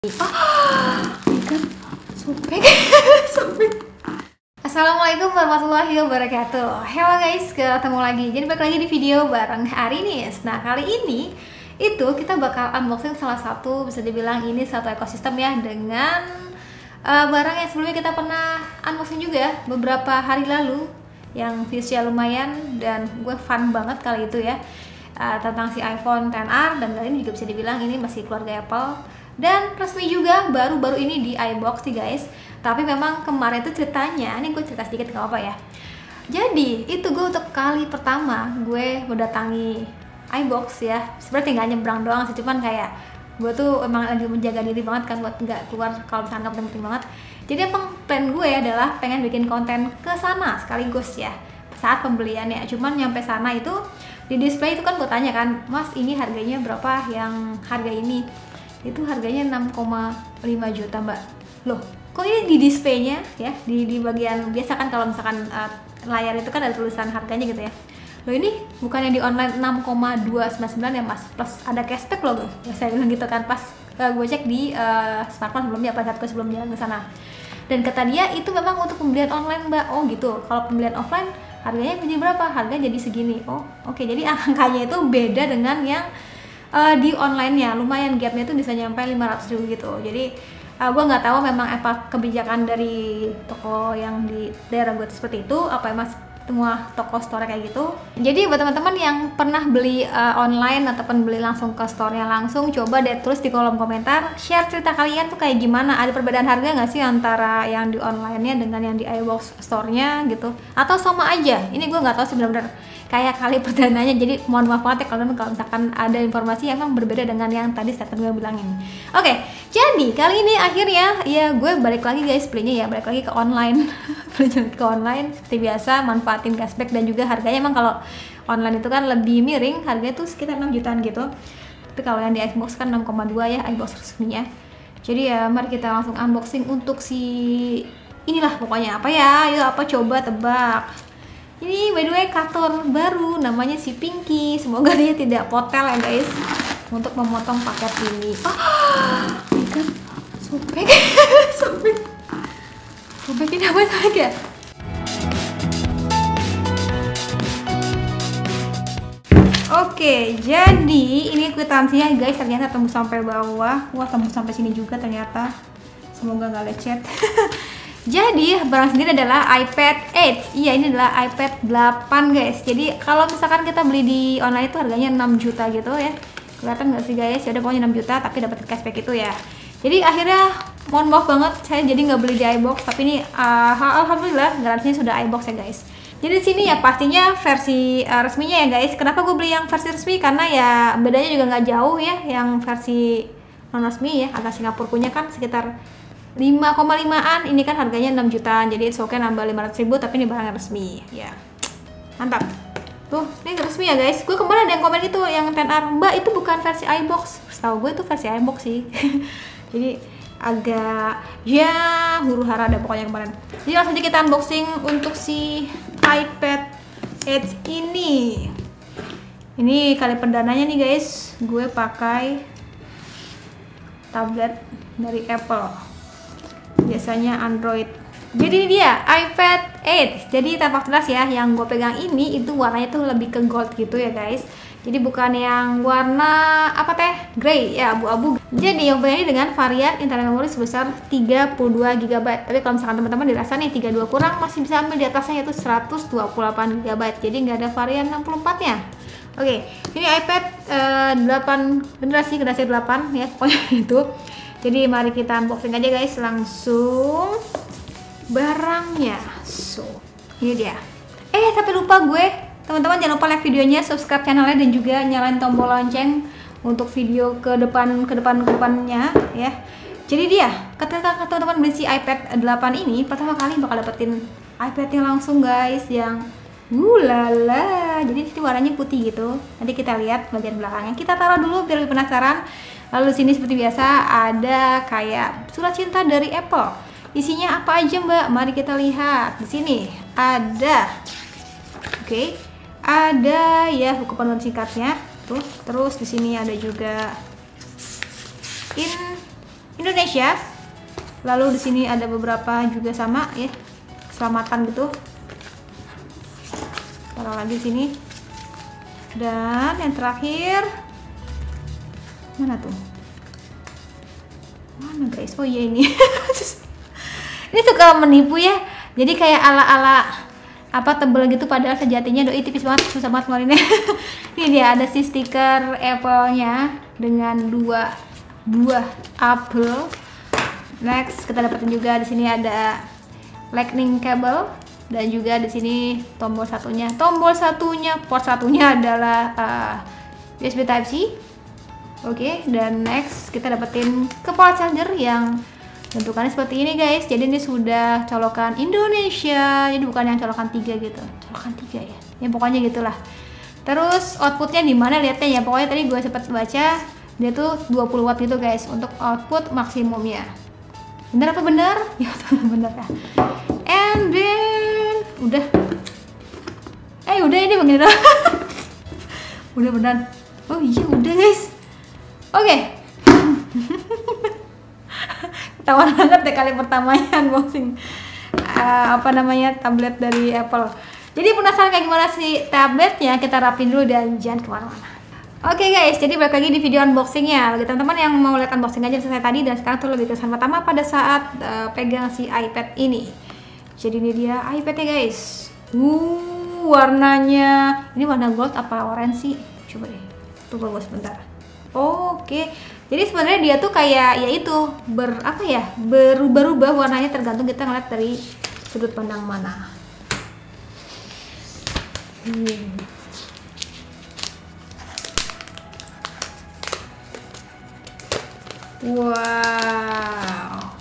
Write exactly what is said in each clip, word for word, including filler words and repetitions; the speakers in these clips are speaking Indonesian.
Oh, ikan sobek, sobek. Assalamualaikum warahmatullahi wabarakatuh. Hello guys, ketemu lagi. Jadi balik lagi di video bareng Arinis. Nah kali ini itu kita bakal unboxing salah satu, bisa dibilang ini satu ekosistem ya, dengan uh, barang yang sebelumnya kita pernah unboxing juga beberapa hari lalu, yang viewsnya lumayan dan gue fun banget kali itu ya, uh, tentang si iPhone X R. Dan kali ini juga bisa dibilang ini masih keluarga Apple. Dan resmi juga baru-baru ini di iBox nih guys. Tapi memang kemarin itu ceritanya, ini gue cerita sedikit gak apa-apa ya. Jadi itu gue untuk kali pertama gue mendatangi iBox ya. Sebenarnya tinggal nyebrang doang sih, cuman kayak gue tuh emang lagi menjaga diri banget kan buat nggak keluar kalau misalnya nggak penting-penting banget. Jadi emang plan gue adalah pengen bikin konten ke sana sekaligus ya saat pembeliannya. Cuman nyampe sana itu di display itu kan gue tanya kan, mas ini harganya berapa yang harga ini? Itu harganya enam koma lima juta mbak. Loh kok ini di displaynya ya, di, di bagian biasa kan kalau misalkan uh, layar itu kan ada tulisan harganya gitu ya. Loh ini bukannya di online enam koma dua sembilan sembilan ya mas, plus ada cashback loh ya, saya bilang gitu kan pas uh, gue cek di uh, smartphone sebelumnya, pas saat sebelum jalan ke sana. Dan kata dia itu memang untuk pembelian online mbak. Oh gitu, kalau pembelian offline harganya jadi berapa? Harganya jadi segini. Oh oke, okay. Jadi angkanya itu beda dengan yang Uh, di online-nya, lumayan gapnya itu bisa nyampe lima ratus ribu gitu. Jadi uh, gue nggak tahu memang apa kebijakan dari toko yang di daerah gue seperti itu, apa emang semua toko store kayak gitu. Jadi buat teman-teman yang pernah beli uh, online ataupun beli langsung ke store-nya langsung, coba deh tulis di kolom komentar, share cerita kalian tuh kayak gimana, ada perbedaan harga nggak sih antara yang di online-nya dengan yang di iBox store-nya gitu, atau sama aja. Ini gue nggak tahu sih benar-benar kayak kali perdananya, jadi mohon maaf banget ya kalau misalkan ada informasi yang emang berbeda dengan yang tadi statement gue bilangin. Oke, okay, jadi kali ini akhirnya ya gue balik lagi guys belinya ya, balik lagi ke online. Beli ke online seperti biasa, manfaatin cashback dan juga harganya emang kalau online itu kan lebih miring, harganya tuh sekitar enam jutaan gitu. Tapi kalau yang di iBox kan enam koma dua ya, iBox resminya. Jadi ya mari kita langsung unboxing untuk si inilah pokoknya apa ya, yuk apa coba tebak. Ini by the way karton baru, namanya si Pinky. Semoga dia tidak potel ya guys untuk memotong paket ini. Oh, ikan sobek, sobek, sobek ini apa lagi ya? Oke, jadi ini kwitansinya guys, ternyata tembus sampai bawah. Wah, tembus sampai sini juga ternyata. Semoga nggak lecet. Jadi barang sendiri adalah iPad delapan. Iya, ini adalah iPad delapan guys. Jadi kalau misalkan kita beli di online itu harganya enam juta gitu ya. Kelihatan nggak sih guys? Ya udah pokoknya enam juta tapi dapat cashback itu ya. Jadi akhirnya mohon maaf banget saya jadi nggak beli di iBox, tapi ini uh, alhamdulillah garansinya sudah iBox ya guys. Jadi di sini ya pastinya versi uh, resminya ya guys. Kenapa gue beli yang versi resmi? Karena ya bedanya juga nggak jauh ya. Yang versi non resmi ya, agak Singapura punya kan sekitar lima koma lima-an, ini kan harganya enam jutaan. Jadi oke okay, nambah lima ratus ribu, tapi ini barang resmi ya. Mantap. Tuh, ini resmi ya guys. Gue kemarin ada yang komen gitu, yang X R, mbak itu bukan versi iBox. Setahu gue itu versi iBox sih. Jadi agak ya huru hara ada pokoknya kemarin. Jadi langsung aja kita unboxing untuk si iPad delapan ini. Ini kali perdananya nih guys, gue pakai tablet dari Apple. Biasanya Android. Jadi ini dia iPad delapan. Jadi tampak jelas ya, yang gue pegang ini itu warnanya tuh lebih ke gold gitu ya guys. Jadi bukan yang warna apa teh grey ya, abu-abu. Jadi yang pegang ini dengan varian internal memori sebesar tiga puluh dua giga byte. Tapi kalau misalkan teman-teman dirasa nih tiga puluh dua kurang, masih bisa ambil di atasnya yaitu seratus dua puluh delapan giga byte. Jadi nggak ada varian enam puluh empat nya. Oke, ini iPad uh, delapan generasi generasi delapan ya, pokoknya itu. Jadi mari kita unboxing aja guys, langsung barangnya. So, ini dia. Eh, tapi lupa gue, teman-teman jangan lupa like videonya, subscribe channelnya dan juga nyalain tombol lonceng untuk video ke depan ke depan ke depannya ya. Jadi dia, ketika teman-teman beli si iPad delapan ini, pertama kali bakal dapetin iPadnya langsung guys, yang Wulala, jadi ini warnanya putih gitu. Nanti kita lihat bagian belakangnya. Kita taruh dulu biar lebih penasaran. Lalu sini seperti biasa ada kayak surat cinta dari Apple. Isinya apa aja mbak? Mari kita lihat. Di sini ada, oke, okay, ada ya buku penutup singkatnya. Tuh, terus di sini ada juga in Indonesia. Lalu di sini ada beberapa juga sama ya, selamatan gitu. Taruh lagi di sini. Dan yang terakhir mana tuh? Mana guys? Oh iya ini. Ini suka menipu ya. Jadi kayak ala-ala apa tebel gitu, padahal sejatinya doi tipis banget, susah banget ngeluarinnya. Ini dia ada si stiker Apple-nya dengan dua buah apel. Next kita dapetin juga di sini ada lightning cable dan juga di sini tombol satunya. Tombol satunya, port satunya adalah uh, U S B Type C. Oke, okay, dan next kita dapetin kepala charger yang bentukannya seperti ini guys. Jadi ini sudah colokan Indonesia. Jadi bukan yang colokan tiga gitu. Colokan tiga ya. Ya pokoknya gitulah. Terus outputnya di mana lihatnya ya. Pokoknya tadi gue sempat baca dia tuh dua puluh watt gitu guys untuk output maksimumnya. Bener apa bener? Ya bener ya. And then udah. Eh udah ini begini dong. Udah beneran. Oh iya udah guys. Oke. Okay. Ketahuan banget deh kali pertamanya unboxing uh, apa namanya tablet dari Apple. Jadi penasaran kayak gimana sih tabletnya? Kita rapin dulu dan jangan kemana-mana. Oke okay guys, jadi balik lagi di video unboxingnya. Bagi teman-teman yang mau lihat unboxing aja selesai tadi, dan sekarang tuh lebih kesan pertama pada saat uh, pegang si iPad ini. Jadi ini dia iPadnya guys. Uh, warnanya ini warna gold apa orange sih? Coba deh, tunggu gue sebentar. Oke, okay. Jadi sebenarnya dia tuh kayak yaitu ber apa ya berubah-ubah warnanya tergantung kita ngeliat dari sudut pandang mana. Hmm. Wow.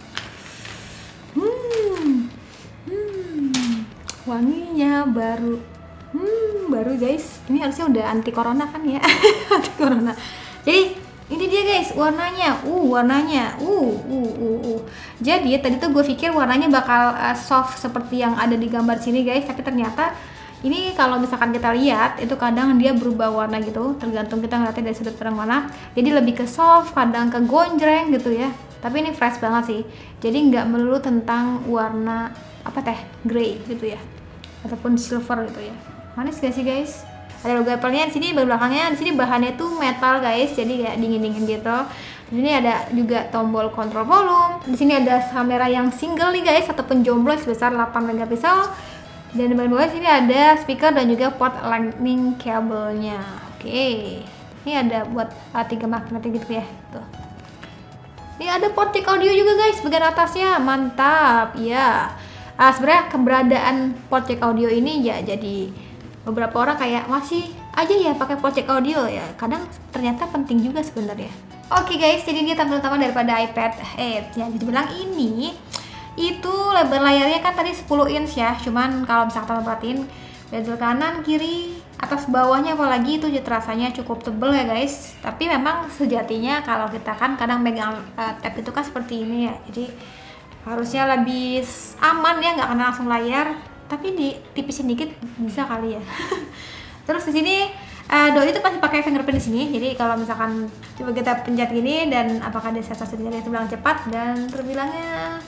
Hmm. Hmm. Wanginya baru. Hmm, baru guys. Ini harusnya udah anti corona kan ya? Anti corona. Jadi ini dia guys warnanya. Uh, warnanya. Uh, uh, uh, uh. Jadi tadi tuh gue pikir warnanya bakal uh, soft seperti yang ada di gambar sini guys, tapi ternyata ini kalau misalkan kita lihat itu kadang dia berubah warna gitu, tergantung kita ngeliatnya dari sudut pandang mana. Jadi lebih ke soft, kadang ke gonjreng gitu ya. Tapi ini fresh banget sih. Jadi nggak melulu tentang warna apa teh grey gitu ya, ataupun silver gitu ya. Manis gak sih guys? Ada logo Apple-nya di sini, belakangnya di sini bahannya tuh metal guys, jadi kayak dingin-dingin gitu. Di sini ada juga tombol kontrol volume. Di sini ada kamera yang single nih guys, ataupun jomblo sebesar delapan megapiksel. Dan di bawah sini ada speaker dan juga port lightning cable-nya. Oke. Okay. Ini ada buat uh, tiga magnet gitu ya. Tuh. Ini ada port jack audio juga guys, bagian atasnya. Mantap. Ya. Uh, sebenarnya keberadaan port jack audio ini ya jadi beberapa orang kayak masih aja ya pakai port jack audio ya. Kadang ternyata penting juga sebenarnya. Oke okay guys, jadi ini tampilan utama daripada iPad Air. Ya, jadi bilang ini itu lebar layarnya kan tadi sepuluh inch ya, cuman kalau misalkan teman perhatiin bezel kanan, kiri, atas bawahnya apalagi itu rasanya cukup tebel ya guys. Tapi memang sejatinya kalau kita kan kadang megang uh, tab itu kan seperti ini ya, jadi harusnya lebih aman ya, nggak kena langsung layar, tapi ditipisin dikit bisa kali ya. Terus di sini uh, doi itu pasti pakai fingerprint di sini, jadi kalau misalkan coba kita pencet gini dan apakah ada sensor sendiri itu bilang cepat dan terbilangnya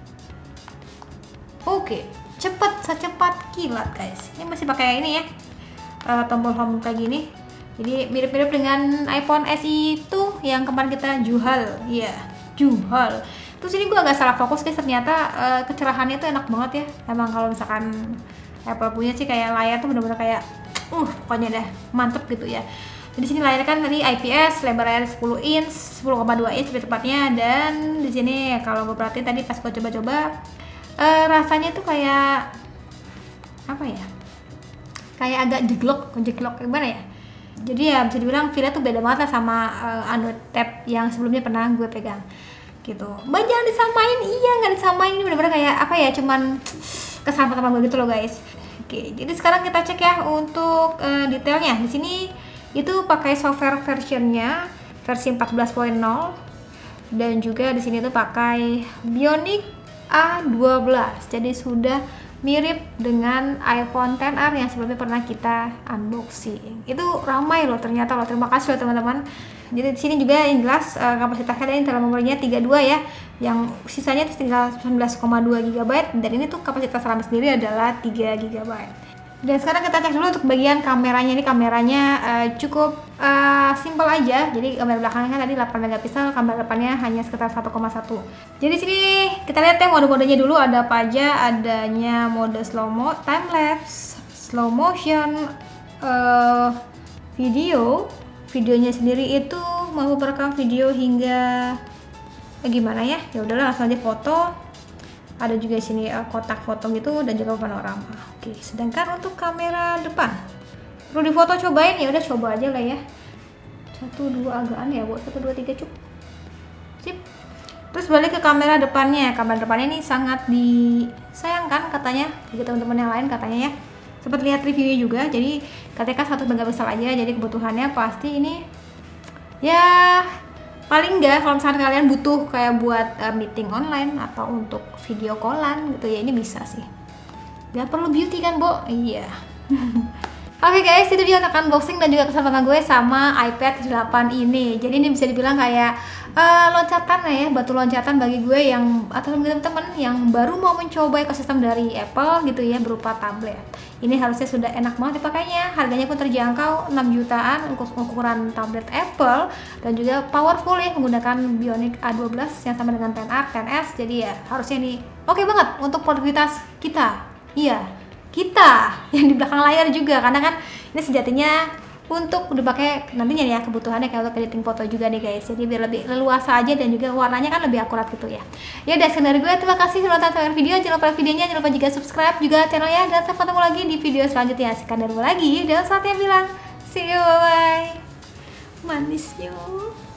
oke, cepat secepat kilat guys. Ini masih pakai ini ya, uh, tombol home kayak gini. Jadi mirip-mirip dengan iPhone S E itu yang kemarin kita jual, ya yeah, jual. Terus ini gue agak salah fokus guys, ternyata uh, kecerahannya tuh enak banget ya. Emang kalau misalkan Apple punya sih kayak layar tuh bener-bener kayak, uh pokoknya dah mantep gitu ya. Di sini layarnya kan tadi I P S, lebar layar sepuluh inch, sepuluh koma dua inch lebih tepatnya. Dan di sini kalau gue perhatiin tadi pas gue coba-coba, Uh, rasanya tuh kayak apa ya, kayak agak jeglok, jeglok gimana ya. Jadi ya bisa dibilang feel-nya tuh beda banget lah sama uh, Android Tab yang sebelumnya pernah gue pegang gitu. Mbak jangan disamain, iya nggak disamain, ini bener-bener kayak apa ya, cuman kesan pertama gue gitu loh guys. Oke, jadi sekarang kita cek ya untuk uh, detailnya. Di sini itu pakai software versionnya versi empat belas titik nol dan juga di sini tuh pakai Bionic A dua belas, jadi sudah mirip dengan iPhone X R yang sebelumnya pernah kita unboxing. Itu ramai loh ternyata loh, terima kasih loh teman-teman Jadi di sini juga yang jelas uh, kapasitasnya ada internal memorinya tiga puluh dua ya, yang sisanya itu tinggal sembilan belas koma dua giga byte, dan ini tuh kapasitas RAM sendiri adalah tiga giga byte. Dan sekarang kita cek dulu untuk bagian kameranya. Ini kameranya uh, cukup uh, simple aja. Jadi kamera belakangnya kan tadi delapan megapiksel, kamera depannya hanya sekitar satu koma satu. Jadi sini kita lihat ya mode-modenya dulu ada apa aja. Adanya mode slow mo, time lapse, slow motion, uh, video. Videonya sendiri itu mau merekam video hingga eh, gimana ya? Ya udahlah, langsung aja foto. Ada juga di sini uh, kotak foto gitu dan juga panorama. Oke, sedangkan untuk kamera depan perlu difoto cobain, ya udah coba aja lah ya. Satu dua agak aneh ya, buat satu dua tiga cukup. Sip. Terus balik ke kamera depannya. Kamera depannya ini sangat disayangkan katanya, juga teman-teman yang lain katanya ya. Sempat lihat reviewnya juga, jadi K T K satu megapiksel aja, jadi kebutuhannya pasti ini ya paling enggak kalau misalnya kalian butuh kayak buat uh, meeting online atau untuk video callan gitu ya, ini bisa sih. Gak perlu beauty kan, Bo? Iya. Oke okay guys, itu dia unboxing dan juga kesempatan gue sama iPad delapan ini. Jadi ini bisa dibilang kayak uh, loncatan ya, batu loncatan bagi gue yang atau teman-teman yang baru mau mencoba ekosistem dari Apple gitu ya, berupa tablet. Ini harusnya sudah enak banget dipakainya, harganya pun terjangkau enam jutaan untuk ukuran tablet Apple, dan juga powerful ya, menggunakan Bionic A dua belas yang sama dengan X R, X S. Jadi ya harusnya ini oke okay banget untuk produktivitas kita. Iya, kita yang di belakang layar juga, karena kan ini sejatinya untuk dipakai nantinya ya, kebutuhannya kayak untuk editing foto juga nih guys. Jadi biar lebih leluasa aja dan juga warnanya kan lebih akurat gitu ya. Ya udah, sekian dari gue, terima kasih sudah nonton video. Jangan lupa videonya, jangan lupa juga subscribe juga channelnya, dan sampai ketemu lagi di video selanjutnya. Sekian dari gue lagi, dan saatnya bilang see you, bye bye. Manisnya.